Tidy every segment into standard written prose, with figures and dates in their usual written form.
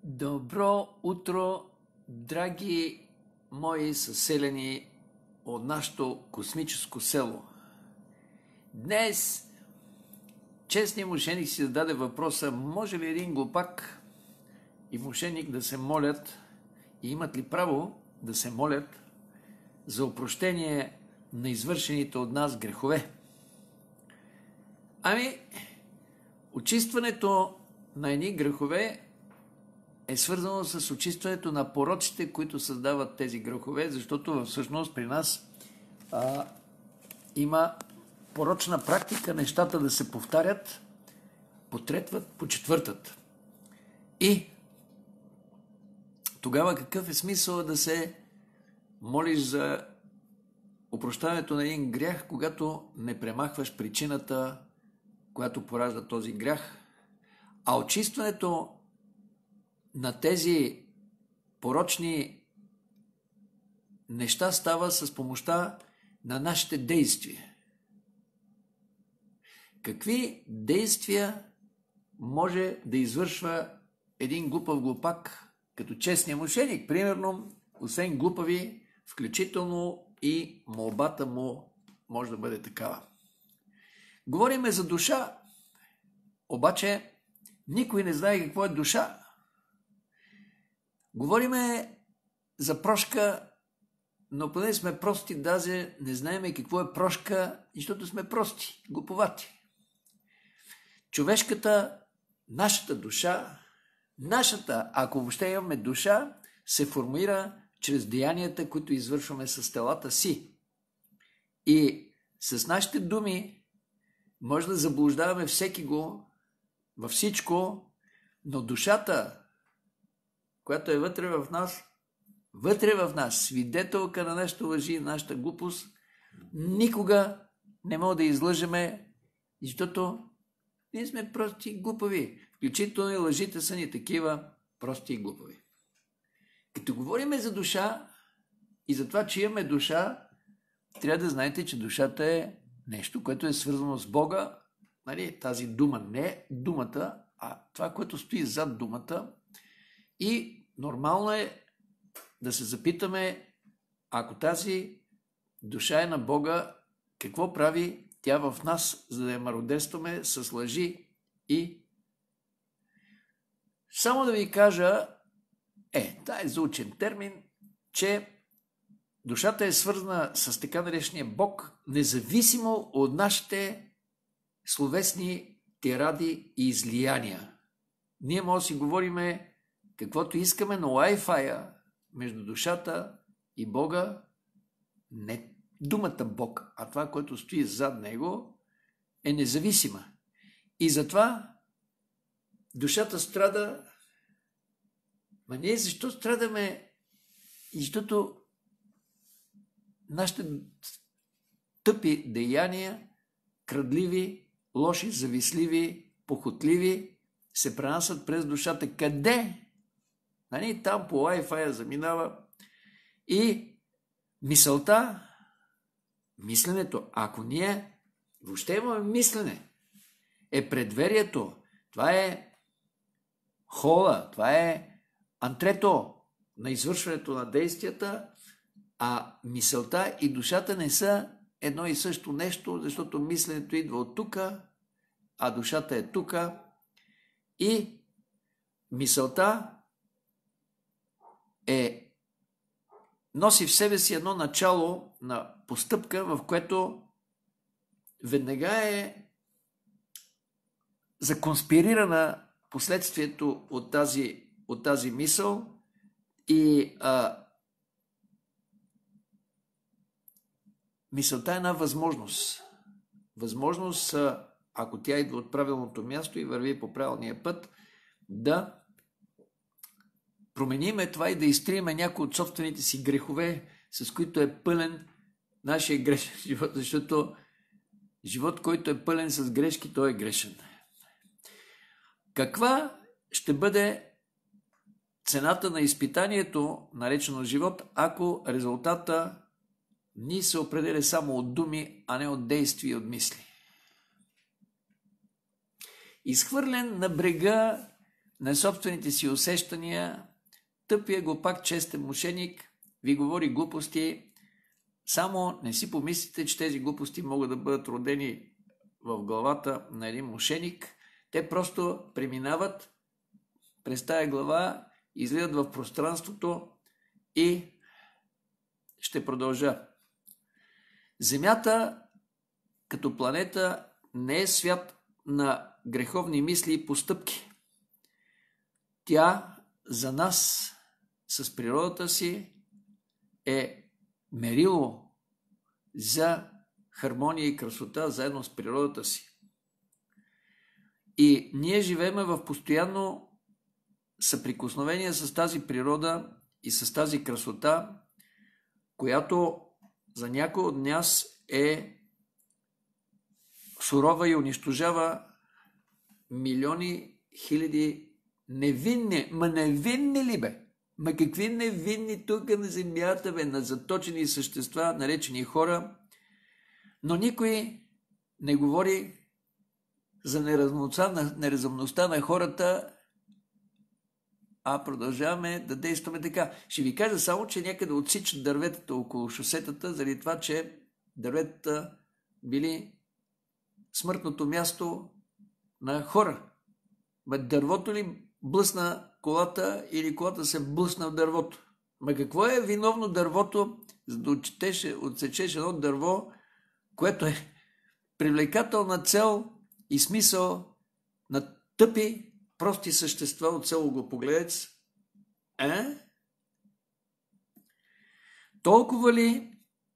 Добро утро, драги мои съселени от нашето космическо село. Днес честният мошеник си зададе въпроса: може ли един глупак и мошеник да се молят и имат ли право да се молят за опрощение на извършените от нас грехове? Очистването на едни грехове е свързано с очистването на пороците, които създават тези грехове, защото всъщност при нас има порочна практика нещата да се повтарят, потретват, почетвъртат. И тогава какъв е смисъл да се молиш за опрощаването на един грях, когато не премахваш причината, която поражда този грях? А очистването на тези порочни неща става с помощта на нашите действия. Какви действия може да извършва един глупав глупак, като честния мошеник? Примерно, освен глупави, включително и молбата му може да бъде такава. Говориме за душа, обаче никой не знае какво е душа. Говориме за прошка, но поне сме прости, даже не знаем какво е прошка, защото сме прости, глуповати. Човешката, нашата душа, ако въобще имаме душа, се формира чрез деянията, които извършваме с телата си. И с нашите думи може да заблуждаваме всеки го във всичко, но душата, която е вътре в нас, свидетелка на нашата лъжи и нашата глупост, никога не мога да излъжеме, защото ние сме прости и глупави. Включително и лъжите са ни такива прости и глупави. Като говорим за душа и за това, че имаме душа, трябва да знаете, че душата е нещо, което е свързано с Бога. Тази дума, не думата, а това, което стои зад думата. И нормално е да се запитаме, ако тази душа е на Бога, какво прави тя в нас, за да я мародерстваме с лъжи? И само да ви кажа, това е заучен термин, че душата е свързана с така наречения Бог, независимо от нашите словесни тиради и излияния. Ние може да си говориме каквото искаме, но Wi-Fi между душата и Бога, не думата Бог, а това, което стои зад него, е независима. И затова душата страда. Ние защо страдаме? Защото нашите тъпи деяния, крадливи, лоши, завистливи, похотливи, се пренасят през душата. Къде? Там по Wi-Fi заминава и мисленето, ако ние въобще имаме мислене, е предверието, това е хола, това е антрето на извършването на действията, а мисълта и душата не са едно и също нещо, защото мисленето идва от тук, а душата е тук и мисълта носи в себе си едно начало на постъпка, в което веднага е законспирирана последствието от тази мисъл и мисълта е една възможност. Възможност, ако тя идва от правилното място и върви по правилния път, да промениме това и да изтриеме някои от собствените си грехове, с които е пълен нашия грешен живот, защото живот, който е пълен с грешки, той е грешен. Каква ще бъде цената на изпитанието, наречено живот, ако резултата ни се определя само от думи, а не от действия и от мисли? Изхвърлен на брега на собствените си усещания, тъпия глупак, честен мошеник ви говори глупости. Само не си помислите, че тези глупости могат да бъдат родени в главата на един мошеник. Те просто преминават през тая глава, излизат в пространството и ще продължа. Земята като планета не е свят на греховни мисли и постъпки. Тя за нас с природата си е мерило за хармония и красота заедно с природата си. И ние живеем в постоянно съприкосновение с тази природа и с тази красота, която за някой от нас е сурова и унищожава милиони, хиляди невинни. Ма невинни ли бе? Ма какви невинни тук на земята бе? На заточени същества, наречени хора. Но никой не говори за неразумността на хората, а продължаваме да действаме така. Ще ви кажа само, че някъде отсичат дърветата около шосетата, заради това, че дърветата били смъртното място на хора. Дървото ли блъсна колата или колата се блъсна в дървото? Ма какво е виновно дървото, за да отсечеш едно дърво, което е привлекателна цел и смисъл на тъпи, прости същества от село Глупогледец? Толкова ли?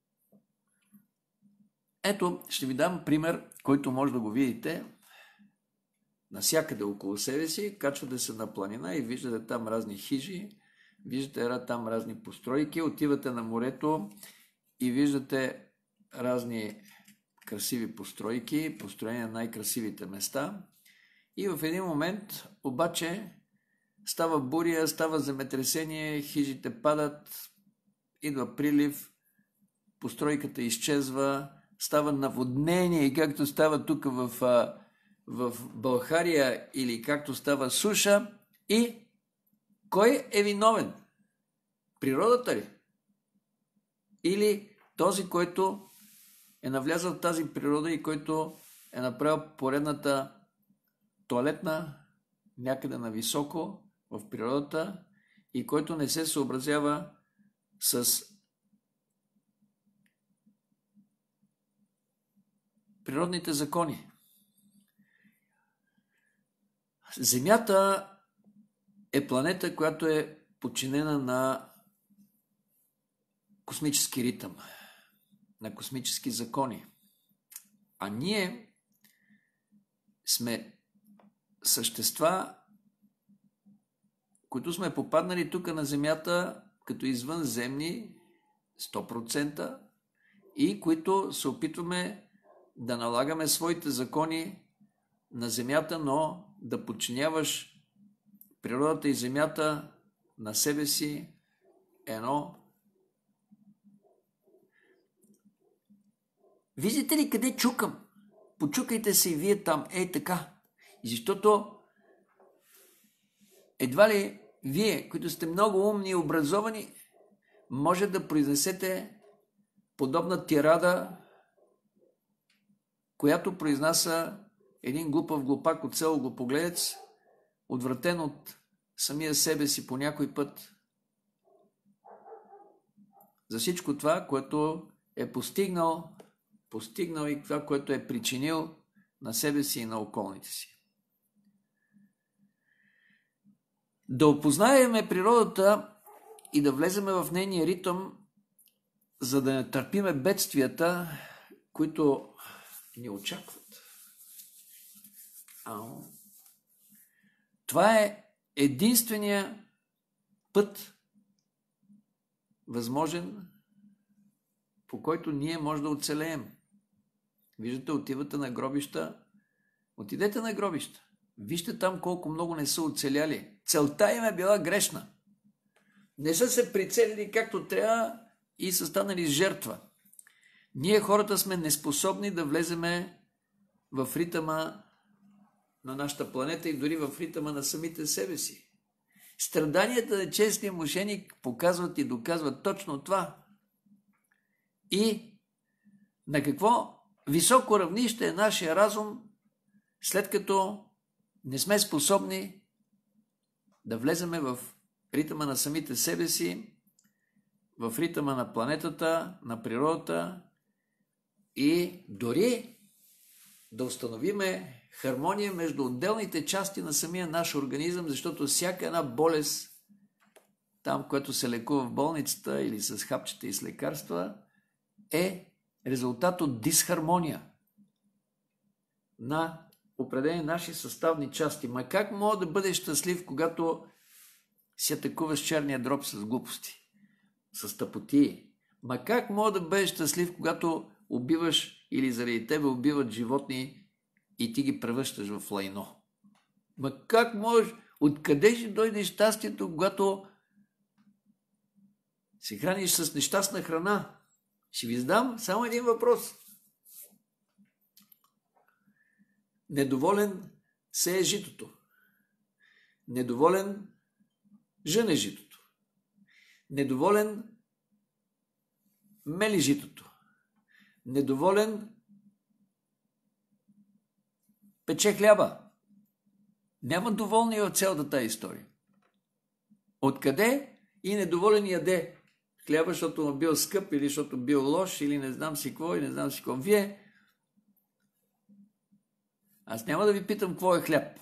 Ето, ще ви дам пример, който може да го видите навсякъде около себе си. Качвате се на планина и виждате там разни хижи, виждате там разни постройки, отивате на морето и виждате разни красиви постройки, построени на най-красивите места. И в един момент обаче става буря, става земетресение, хижите падат, идва прилив, постройката изчезва, става наводнение, и както става тук в България или както става суша. И кой е виновен? Природата ли? Или този, който е навлязъл в тази природа и който е направил поредната тоалетна някъде на високо в природата и който не се съобразява с природните закони? Земята е планета, която е подчинена на космически ритъм, на космически закони. А ние сме същества, които сме попаднали тук на Земята като извънземни 100% и които се опитваме да налагаме своите закони на Земята, но да подчиняваш природата и Земята на себе си едно. Виждате ли къде чукам? Почукайте се и вие там. Така. И защото едва ли вие, които сте много умни и образовани, може да произнесете подобна тирада, която произнася един глупав глупак от село Глупогледец, отвратен от самия себе си по някой път. За всичко това, което е постигнал и това, което е причинил на себе си и на околните си. Да опознаеме природата и да влеземе в нейния ритъм, за да не търпиме бедствията, които ни очакват. Това е единствения път, възможен, по който ние може да оцелеем. Виждате, отивате на гробища. Отидете на гробища. Вижте там колко много не са оцеляли. Целта им е била грешна. Не са се прицелили както трябва и са станали жертва. Ние хората сме неспособни да влеземе в ритъма на нашата планета и дори в ритъма на самите себе си. Страданията на честния мошеник показват и доказват точно това. И на какво високо равнище е нашия разум, след като не сме способни да влеземе в ритъма на самите себе си, в ритъма на планетата, на природата и дори да установиме хармония между отделните части на самия наш организъм, защото всяка една болест, там, което се лекува в болницата или с хапчета и с лекарства, е резултат от дисхармония на определени наши съставни части. Ма как мога да бъдеш щастлив, когато си атакуваш черния дроб с глупости, с тъпотии? Ма как мога да бъдеш щастлив, когато убиваш или заради тебе убиват животни и ти ги превръщаш в лайно? Ма как можеш, откъде ще дойде щастието, когато се храниш с нещастна храна? Ще ви задам само един въпрос. Недоволен сее житото. Недоволен жъне житото. Недоволен мели житото. Недоволен пече хляба. Няма доволни от цялата тази история. Откъде и недоволен яде хляба, защото му бил скъп, или защото бил лош, или не знам си какво, и не знам си какво. Вие, аз няма да ви питам какво е хляб.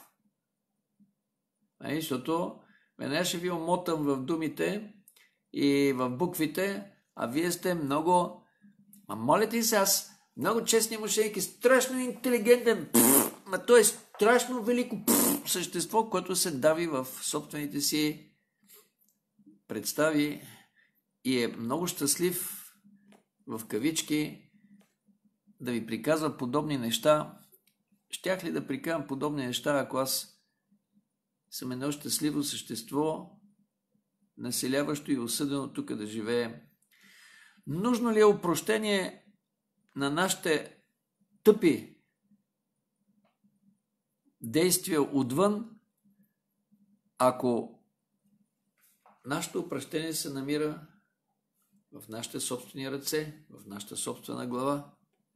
Защото веднага ще ви омотам в думите и в буквите, а вие сте много... моля ти се, аз много честни мошеник и страшно интелигентен. Ма той е страшно велико същество, което се дави в собствените си представи и е много щастлив, в кавички, да ви приказва подобни неща. Щях ли да приказвам подобни неща, ако аз съм едно щастливо същество, населяващо и осъдено тук да живее? Нужно ли е опрощение на нашите тъпи действия отвън, ако нашето опрощение се намира в нашите собствени ръце, в нашата собствена глава?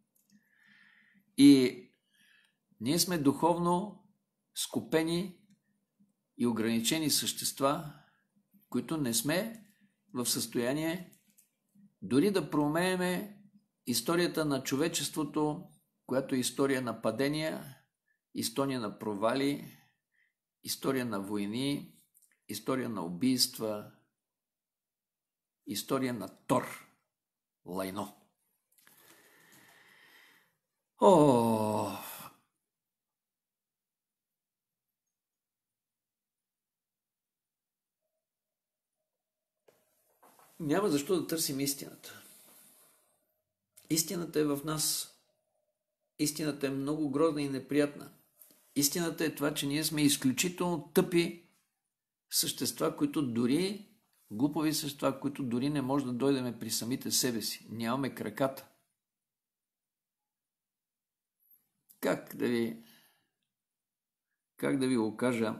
И ние сме духовно скупени и ограничени същества, които не сме в състояние дори да проумееме историята на човечеството, която е история на падения, история на провали, история на войни, история на убийства, история на тор, лайно. Няма защо да търсим истината. Истината е в нас. Истината е много грозна и неприятна. Истината е това, че ние сме изключително тъпи същества, които дори, глупави същества, които дори не може да дойдем при самите себе си. Нямаме краката. Как да ви го кажа?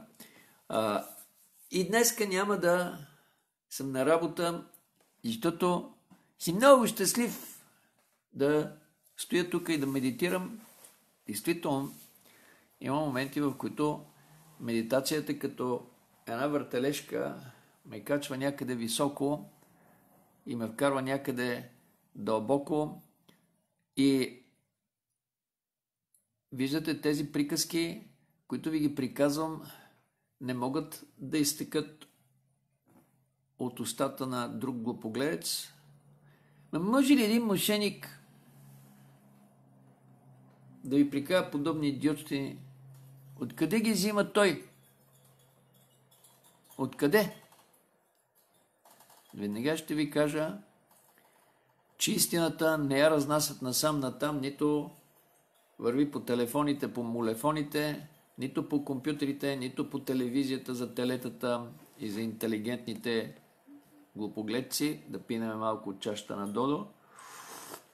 И днеска няма да съм на работа, защото си много щастлив да стоя тук и да медитирам. Действително, има моменти, в които медитацията като една въртележка ме качва някъде високо и ме вкарва някъде дълбоко. И виждате, тези приказки, които ви ги приказвам, не могат да изтекат от устата на друг глупогледец. Може ли един мошеник да ви приказва подобни идиотщини? Откъде ги взима той? Откъде? Веднага ще ви кажа, че истината не я разнасят насам натам, нито върви по телефоните, по молефоните, нито по компютрите, нито по телевизията за телетата и за интелигентните глупогледци. Да пинем малко от чашата на Додо.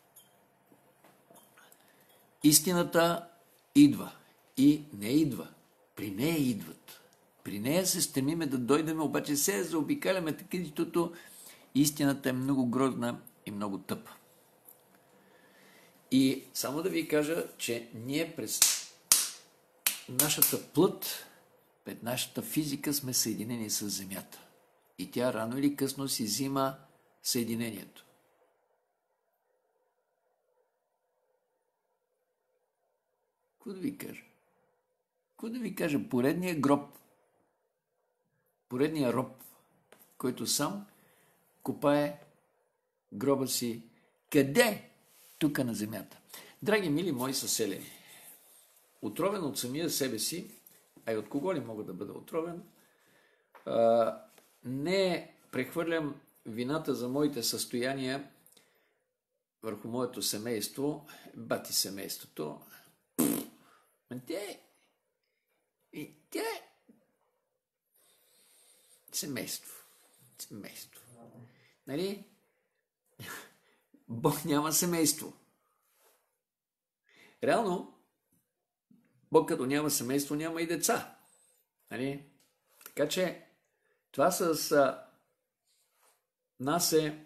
Истината идва и не идва. При нея идват. При нея се стремиме да дойдем, обаче се заобикаляме така, защото истината е много грозна и много тъпа. И само да ви кажа, че ние през нашата плът, пред нашата физика сме съединени с Земята. И тя рано или късно си взима съединението. Какво да ви кажа? Какво да ви кажа? Поредният гроб, поредният роб, който сам копае гроба си. Къде? Тук на земята. Драги мили мои съселени, отровен от самия себе си, а и от кого ли мога да бъда отровен, не прехвърлям вината за моите състояния върху моето семейство, бати семейството. Тя е семейство. Нали? Бог няма семейство. Реално, Бог като няма семейство, няма и деца. Нали? Така че, това с нас е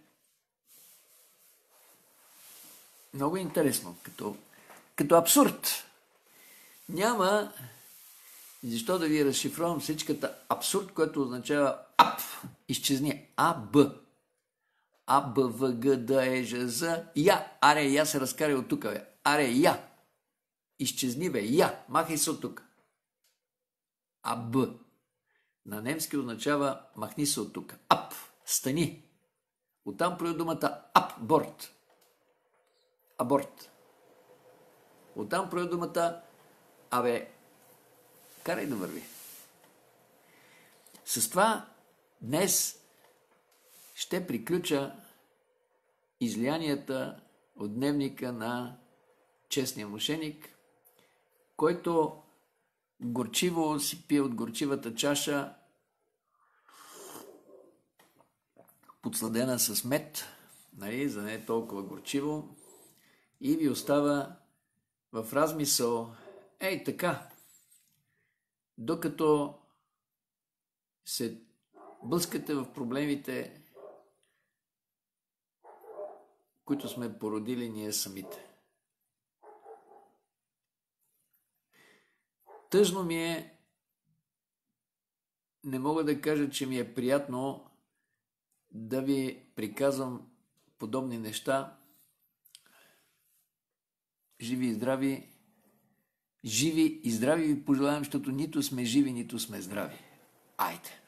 много интересно, като абсурд. Няма защо да ви разшифровам всичката абсурд, което означава ап, изчезни, АБ. А, Б, В, Г, Д, Е, Ж, З, Я. Аре, Я се разкарай от тук, бе. Аре, Я. Изчезни, бе. Я. Махай се от тук. А, Б. На немски означава махни се от тук. Ап. Стани. Оттам проява думата апборт. Аборт. Оттам проява думата абе, карай да върви. С това днес ще приключа излиянията от дневника на честния мошеник, който горчиво си пие от горчивата чаша, подсладена с мед, нали, за не е толкова горчиво, и ви остава в размисъл, ей така, докато се блъскате в проблемите, които сме породили ние самите. Тъжно ми е, не мога да кажа, че ми е приятно да ви приказвам подобни неща. Живи и здрави ви пожелавам, защото нито сме живи, нито сме здрави. Айде!